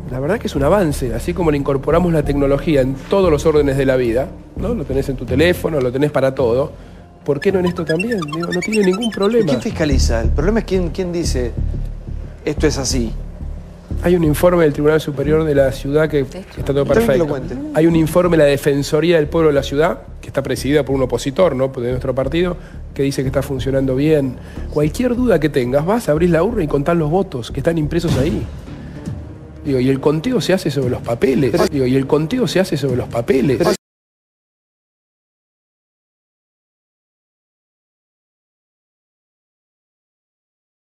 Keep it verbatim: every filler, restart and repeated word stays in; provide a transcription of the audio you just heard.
la verdad que es un avance, así como le incorporamos la tecnología en todos los órdenes de la vida, ¿no? Lo tenés en tu teléfono, lo tenés para todo. ¿Por qué no en esto también? Digo, no tiene ningún problema. ¿Quién fiscaliza? El problema es quién, quién dice esto es así. Hay un informe del Tribunal Superior de la Ciudad que, que está todo perfecto. Hay un informe de la Defensoría del Pueblo de la Ciudad, que está presidida por un opositor, ¿no?, de nuestro partido, que dice que está funcionando bien. Cualquier duda que tengas, vas, abrís la urna y contás los votos que están impresos ahí. Digo, y el conteo se hace sobre los papeles. Digo, y el conteo se hace sobre los papeles.